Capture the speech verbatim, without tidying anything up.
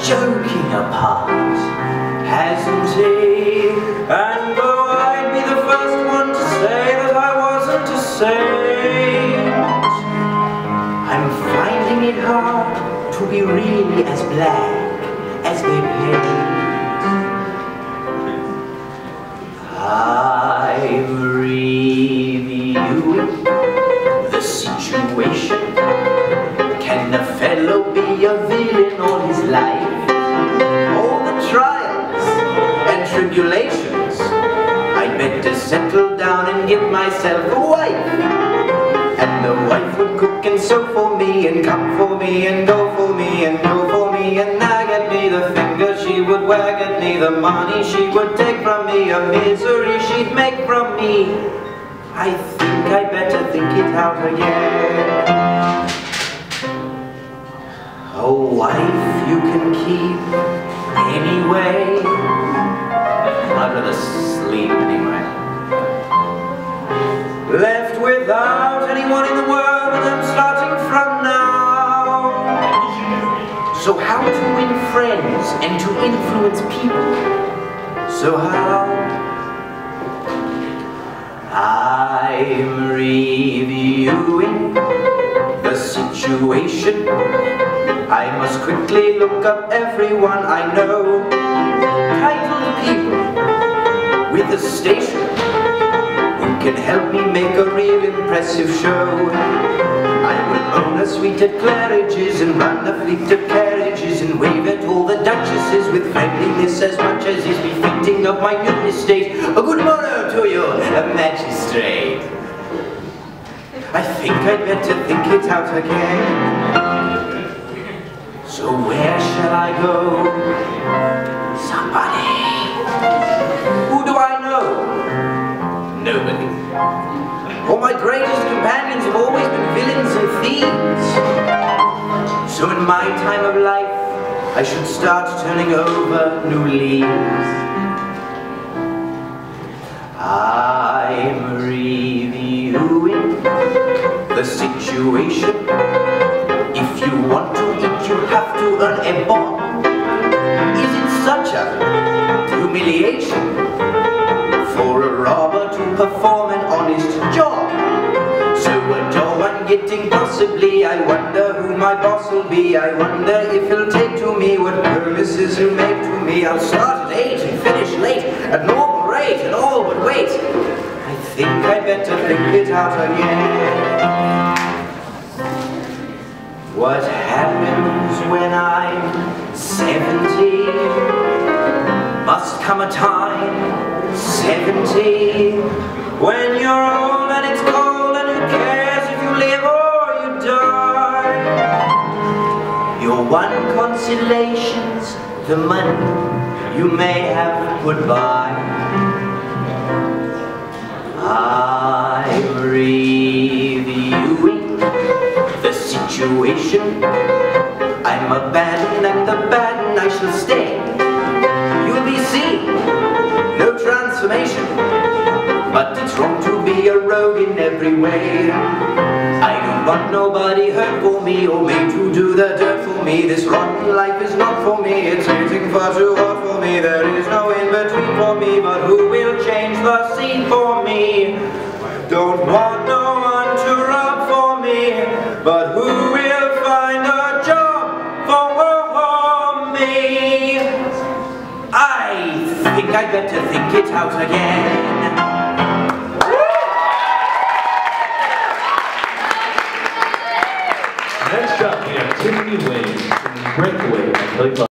joking apart, hasn't he? And though I'd be the first one to say that I wasn't a saint, I'm finding it hard to be really as black as they paint. I'm reviewing the situation. Can a fellow be a villain all his life? All the trials and tribulations, I'd better settle down and get myself a wife. And the wife would cook and sew for me, and come for me, and go for me, and go for me, and nag at me. The finger she would wag at me, the money she would take from me, a misery she'd make from me. I think I better think it out again. A wife you can keep anyway. I'd rather sleep anyway. Left without anyone in the world, and I'm starting from now. So how to win friends and to influence people? So how? I'm reviewing the situation. I must quickly look up everyone I know. Titled people with a station who can help me make a real impressive show. I will own a suite at Claridge's and run a fleet of carriages and wave at all the duchesses with friendliness as much as is befitting of my new estate. A good morrow to you, a magistrate. I think I'd better think it out again. So where shall I go? Somebody. Who do I know? Nobody. All my greatest companions have always been villains and thieves. So in my time of life, I should start turning over new leaves. I'm reviewing the situation. If you want to eat, you have to earn a bond. Is it such a humiliation for a robber to perform an honest job? So a dull one getting possibly, I wonder who my boss will be. I wonder if he'll take to me what promises he'll make to me. I'll start at eight and finish late at normal rate and all, but wait, I think I better think it out again. What happens when I'm seventy? Must come a time, seventy, when you're old and it's cold and who cares if you live or you die? Your one consolation's the money you may have put by. I'm reviewing the situation. I'm a bad one and the bad one I shall stay. You'll be seen, no transformation, but it's wrong to be a rogue in every way. I don't want nobody hurt for me or made to do the dirt for me. This rotten life is not for me, it's getting far too hot for me. There is no in-between for me, but who will change the scene for me? Don't want no one to rub for me, but who will find a job for me? I think I'd better think it out again. Next up, we have Tiffany Wade singing Breakaway by Kelly Clarkson.